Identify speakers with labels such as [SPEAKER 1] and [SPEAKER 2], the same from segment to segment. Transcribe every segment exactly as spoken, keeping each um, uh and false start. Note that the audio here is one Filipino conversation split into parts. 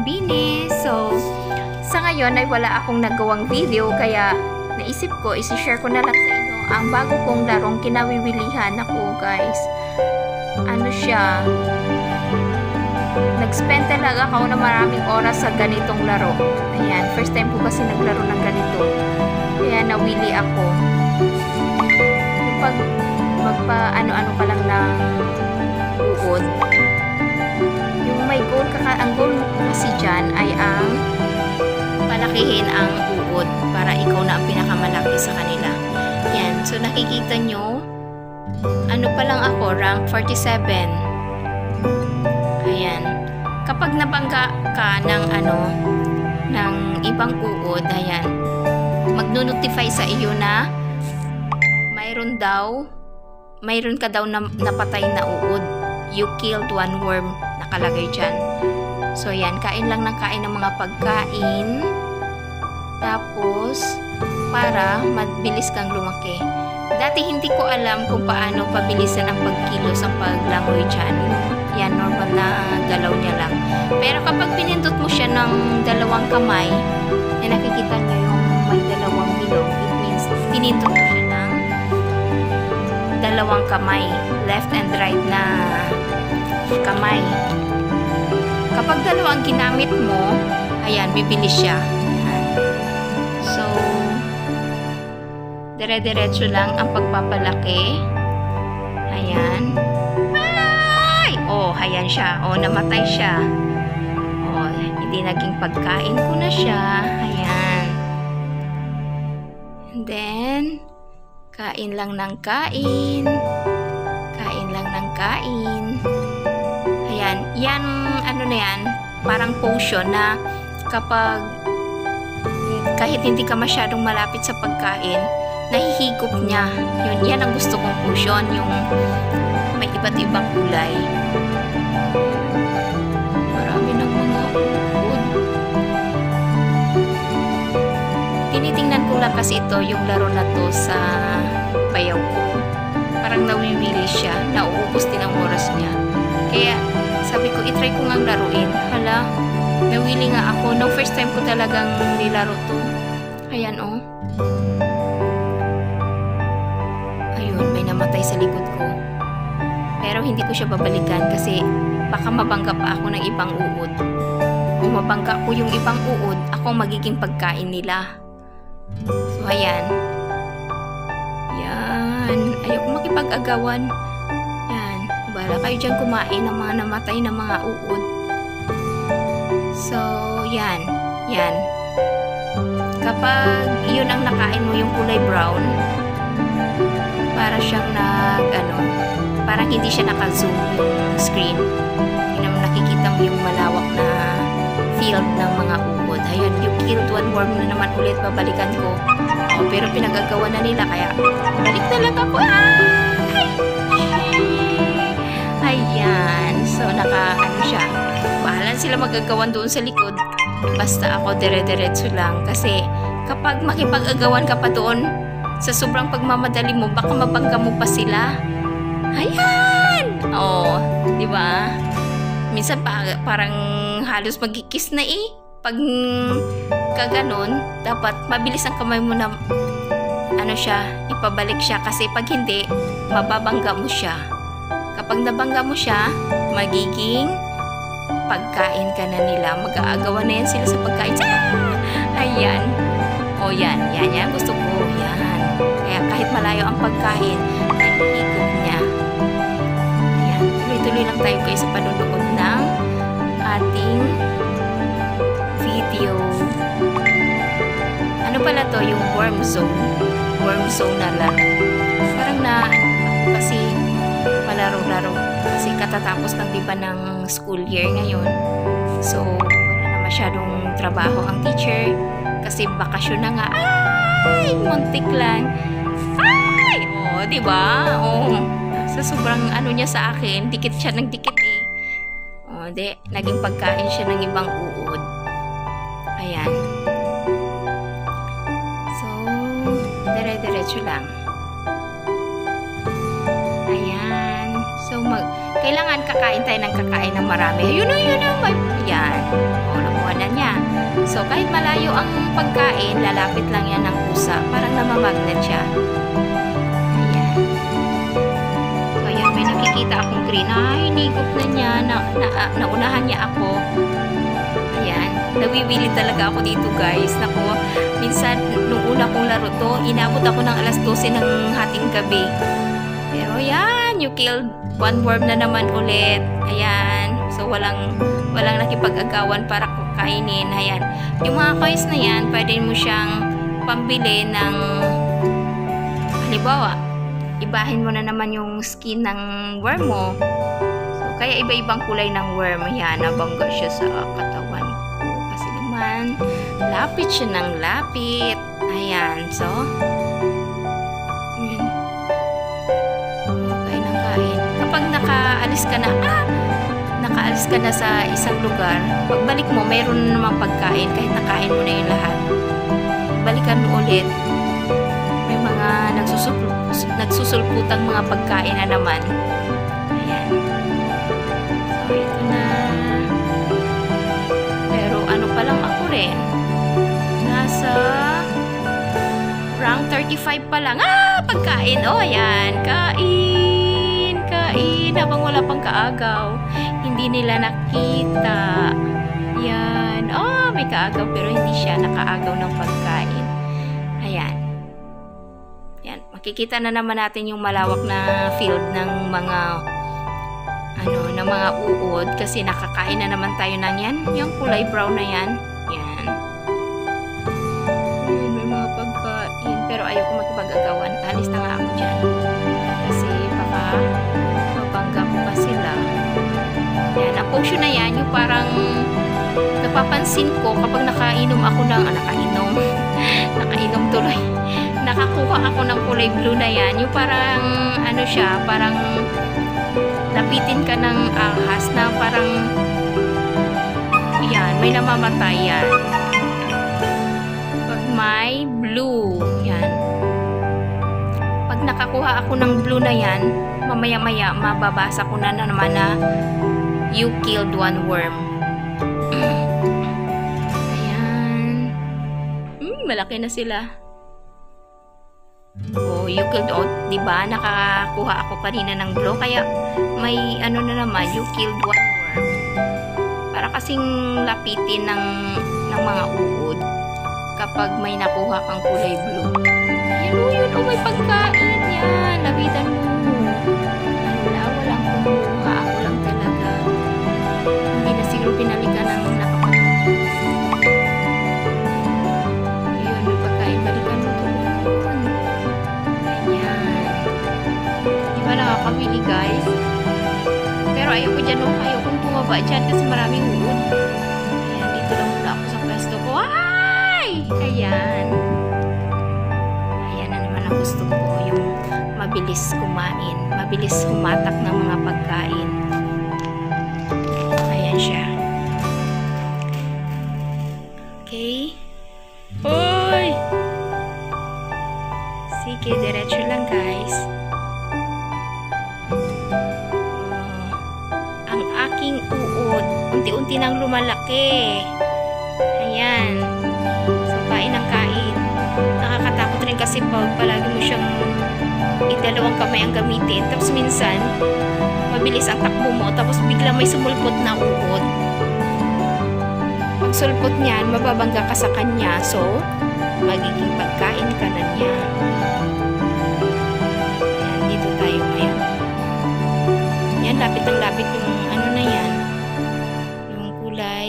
[SPEAKER 1] pambini. So, sa ngayon ay wala akong nagawang video kaya naisip ko, isi-share ko na lang sa inyo ang bago kong larong kinawiwilihan ako guys. Ano siya? Nag-spend talaga ako na maraming oras sa ganitong laro. Ayan, first time ko kasi naglaro ng ganito. Kaya nawili ako. Yung pag magpa ano-ano ka lang ng uod. Yung may goal ka, ang goal kasi dyan ay ang palakihin ang uod para ikaw na ang pinakamalaki sa kanila. Yan, so nakikita nyo, ano pa lang ako, rank forty-seven. Ayan. Kapag nabangga ka ng ano, ng ibang uod, ayan, magno-notify sa iyo na mayroon daw, mayroon ka daw na napatay na uod. You killed one worm, nakalagay dyan. So, ayan, kain lang ng kain ng mga pagkain. Tapos, para mabilis kang lumaki. Dati hindi ko alam kung paano pabilisan ang pagkilos, ang paglangoy dyan. Yan, normal na galaw niya lang. Pero kapag pinindot mo siya ng dalawang kamay, yan, nakikita niyo yung may dalawang bilog. It means, pinindot mo siya ng dalawang kamay. Left and right na kamay. Kapag dalawang ginamit mo, ayan, bibilis siya. So, dire-diretso lang ang pagpapalaki. Ayan. Ay! Oh, ayan siya. Oh, namatay siya. Oh, hindi naging pagkain ko na siya. Ayan. And then, kain lang ng kain. Kain lang ng kain. Ayan. Yan, ano na yan, parang potion na kapag kahit hindi ka masyadong malapit sa pagkain, nahihigop niya. Yun, yan ang gusto kong potion, yung may iba't ibang kulay. Marami ng mga uod. Tinitingnan ko lang kasi ito, yung laro na to sa bayaw ko. Parang nawiwili siya, nauubos din ang oras niya. Kaya sabi ko, itry ko ngang laruin. Hala, nawili nga ako. No, first time ko talagang nilaro to. Ayan, oh. Ayun, may namatay sa likod ko. Pero hindi ko siya babalikan kasi baka mabangga pa ako ng ibang uod. Kung mabangga ko yung ibang uod, ako magiging pagkain nila. So, ayan. Yan. Ayoko makipag-agawan. Yan. Bala kayo dyan kumain ng mga namatay na mga uod. So, yan. Yan. Kapag yun ang nakain mo, yung kulay brown, para siyang nag, ano, parang hindi siya naka-zoom yung screen. Yun ang nakikita mo yung malawak na field ng mga uod. Ayun, you killed one worm na naman ulit, babalikan ko. Oh, pero pinagagawa na nila, kaya balik na lang ako. Ay! Ayan. So, naka, ano siya, bahalan sila magagawan doon sa likod. Basta ako dire-diretso lang. Kasi kapag makipag-agawan ka pa doon, sa sobrang pagmamadali mo, baka mabangga mo pa sila. Ayan! Oh, di ba? Minsan pa, parang halos magkikis na eh. Pag kaganon, dapat mabilis ang kamay mo na ano siya, ipabalik siya. Kasi pag hindi, mababangga mo siya. Kapag nabangga mo siya, magiging pagkain ka na nila. Mag-aagawa na yan sila sa pagkain. Ayan. O yan, yan, yan. Gusto ko. Yan. Kaya kahit malayo ang pagkain, nahihigop niya. Ayan. Tuloy-tuloy lang tayo guys sa panunood ng ating video. Ano pala to? Yung worm zone. Worm zone na lang. Parang na, kasi malaro-laro. Kasi katatapos lang diba ng school year ngayon. So, wala na masyadong trabaho ang teacher. Kasi bakasyon na nga. Ay! Muntik lang. Ay! O, oh, diba? O, oh, sa sobrang ano niya sa akin, dikit siya ng dikit eh. O, oh, di. Naging pagkain siya ng ibang uod. Ayan. So, dire-diretso lang. Ayan. So, mag, kailangan kakain tayo ng kakain ng marami. Ayun na, yun na. Yan. O, nakuha na niya. So, kahit malayo ang pagkain, lalapit lang yan ng pusa. Parang namamagnet siya. Ayan. So, ayan, may nakikita akong green. Ay, hinigop na niya. Na, na, na, naunahan niya ako. Ayan. Nawiwili talaga ako dito, guys. Naku, minsan, nung una kong laro to, inabot ako ng alas dose ng hating gabi. Pero, yan, you killed one worm na naman ulit. Ayan. So, walang, walang nakipag-agawan para kainin. Ayan. Yung mga coins na yan, pwede mo siyang pambili ng, halimbawa, ibahin mo na naman yung skin ng worm mo. So, kaya iba-ibang kulay ng worm. Ayan, nabangga siya sa katawan ko. Kasi naman, lapit siya ng lapit. Ayan. So, yun. Kain ng kain. Kapag nakaalis ka na, ah! nakaalis ka na sa isang lugar, pagbalik mo, mayroon na namang pagkain kahit nakain mo na yung lahat. Balikan mo ulit, may mga nagsusul nagsusulputang mga pagkain na naman. Ayan. So, ito na. Pero ano pa lang ako rin, nasa rank thirty-five pa lang. Ah! Pagkain! Oh, ayan. Kain! Kain! Habang wala pang kaagaw. Hindi nila nakita. Yan. Oh, may kaagaw pero hindi siya nakaagaw ng pagkain. Ayan. Yan. Makikita na naman natin yung malawak na field ng mga ano, ng mga uod kasi nakakain na naman tayo ng yan. Yung kulay brown na yan. Yan. Ayan, may mga pagkain. Pero ayoko makipag-agawan. Alis na nga ako dyan. Kasi baka mabangga ko pa sila. Yan, ang potion na yan, yung parang napapansin ko kapag nakainom ako ng, ah, nakainom, nakainom tuloy, nakakuha ako ng kulay blue na yan, yung parang, ano siya, parang lapitin ka ng ahas na parang, yan, may namamatay yan. Pag may blue, yan. Pag nakakuha ako ng blue na yan, mamaya-maya, mababasa ko na, na naman na you killed one worm. Ayan. Hmm, malaki na sila. Oh, you killed, oh, diba? Nakakuha ako kanina ng blue. Kaya may ano na naman, you killed one worm. Para kasing lapitin ng, ng mga uod kapag may nakuha kang kulay blue. Ayan, oh, yun, oh, may pagkain. Yan, lapitan mo. Wala, walang kumuha. Ako lang talaga. Hindi na siguro pinalikan ng nakapagod. Ayun, may pagkain. Balikan mo doon. Ayan. Di ba nakakabili, guys? Pero ayoko dyan, oh. Ayokong bumaba dyan kasi maraming wood. Ayan, dito lang muna ako sa pwesto ko. Ay! Ayan. Ayan na naman ang gusto ko. Yung mabilis kumain. Mabilis humatak ng mga pagkain. Ayan siya. Okay. Hoy! Sige, diretso lang, guys. Oh, ang aking uod, unti-unti nang lumalaki. Ayan. So, kain ng kain. Nakakatakot rin kasi pag palagi mo siyang idalawang kamay ang gamitin. Tapos minsan, mabilis ang takbo mo. Tapos bigla may sumulpot na uod. Pag sulpot niyan, mababangga ka sa kanya. So, magiging pagkain ka na niya. Ayan, dito tayo ngayon. Yan, lapit ang lapit yung ano na yan. Yung kulay.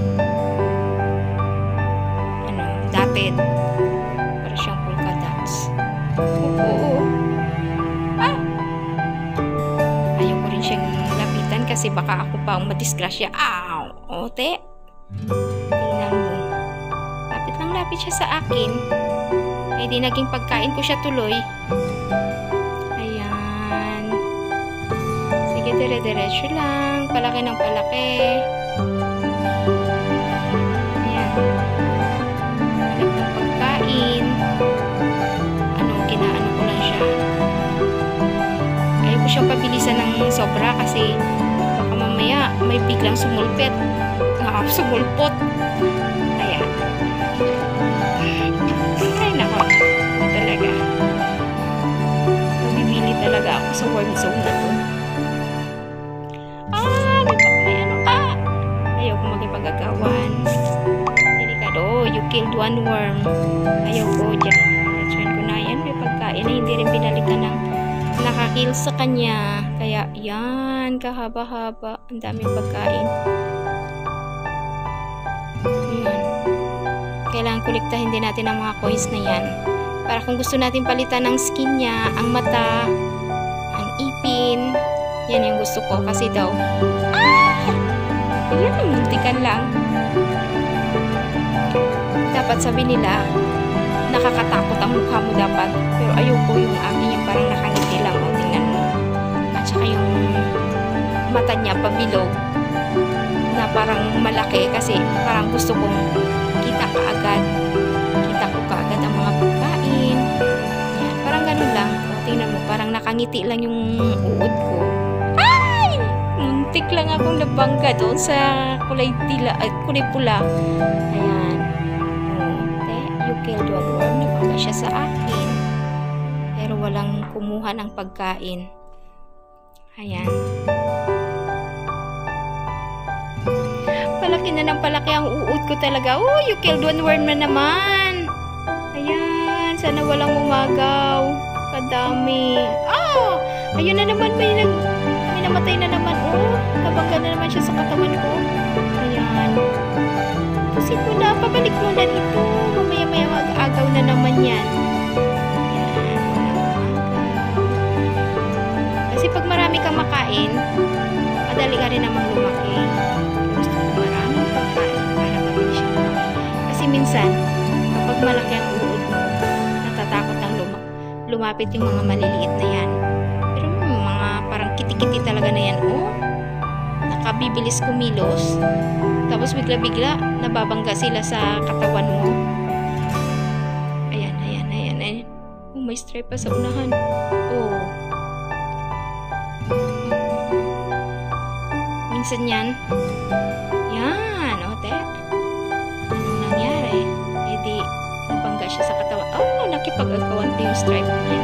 [SPEAKER 1] Ano, dapit. Para siyang polka dots. Oo. Ah! Ayaw ko rin siyang lapitan kasi baka ako pa ang madisgrasya. Ow! Ote! Tingnan mo. Lapit lang lapit siya sa akin. Ay di naging pagkain ko siya tuloy. Ayan. Sige, dire-diretso lang. Palaki ng palaki. Ayan. Hanap ng pagkain. Ano, kinaano ko lang siya. Ayaw ko siyang pabilisan ng sobra kasi baka mamaya may biglang sumulpit. Ah, sumulpot. Ayan. Ay, nako. Talaga. Mabibili talaga ako sa warm zone na to. Ah, may, may ano ka. Ayaw ko makipag-agawan. Delikado. Oh, you killed one worm. Ayaw ko dyan. Try ko na yan. May pagkain na hindi rin binalikan ng nakakill sa kanya. Kaya, yan. Kahaba-haba. Ang daming pagkain. Ayan. Kailangan kolektahin din natin ang mga coins na yan. Para kung gusto natin palitan ng skin niya, ang mata, ang ipin, yan yung gusto ko. Kasi daw, ah! Ayan, muntikan lang. Dapat sabi nila, nakakatakot ang mukha mo dapat. Pero ayoko yung akin yung parang nakangiti lang. O, tingnan mo. At saka yung mata niya pabilog na parang malaki kasi parang gusto kong kita kaagad. Kita ko kaagad ang mga pagkain. Yan, parang ganun lang. O, tingnan mo, parang nakangiti lang yung uod ko. Ay! Muntik lang akong nabangga doon sa kulay tila, at kulay pula. Ayan. You killed one worm. Nabangga siya sa akin. Pero walang kumuha ng pagkain. Ayan. Palaki na ng palaki ang uod ko talaga. Oh, you killed one worm na naman. Ayan. Sana walang umagaw. Kadami. Ah! Ayun na naman. May, nag, may namatay na naman. Oh, nabangga na naman siya sa katawan ko. Ayan. Pusin mo na. Pabalik mo na dito. Mamaya-maya mag-agaw na naman yan. Ayan. Walang umagaw. Kasi pag marami kang makain, madali ka rin namang lumaki. Gusto ko maraming pagkain para mabili siya lumaki. Kasi minsan, kapag malaki ang uod mo, natatakot ang luma lumapit yung mga maliliit na yan. Pero hmm, mga parang kiti-kiti talaga na yan. Oh, nakabibilis kumilos. Tapos bigla-bigla, nababangga sila sa katawan mo. Ayan, ayan, ayan, ayan. Oh, may stripe pa sa unahan. Oh. Minsan yan. Yan, o, te. Anong nangyari? E di, nabangga siya sa katawan. Oh, nakipag-agawan pa yung stripe niya.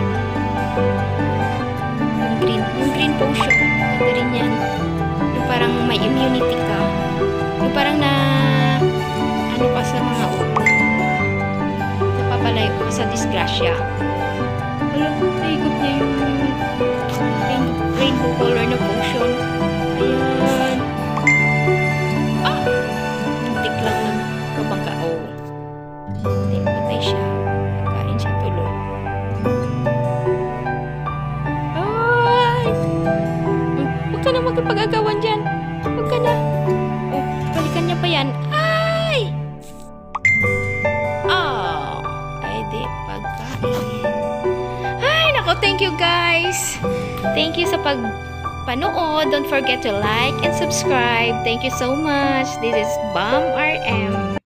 [SPEAKER 1] Yung green, yung green potion. Ganda rin yan. Yung parang may immunity ka. Yung parang na, ano pa sa mga ulo. Napapalayo ka sa disgrasya. Alam, naigop niya yung rain, rainbow color na potion. Ayan. Ah! Muntik lang ng kabangka. Oh. Hindi, patay siya. Kain siya tuloy. Ay! Huwag ka na magpag-agawan dyan. Huwag ka na. Oh, balikan niya pa yan. Ay! Oh. Ay, di. Pagkain. Ay, nako. Thank you, guys. Thank you sa pag panood. Don't forget to like and subscribe. Thank you so much. This is Bam R M.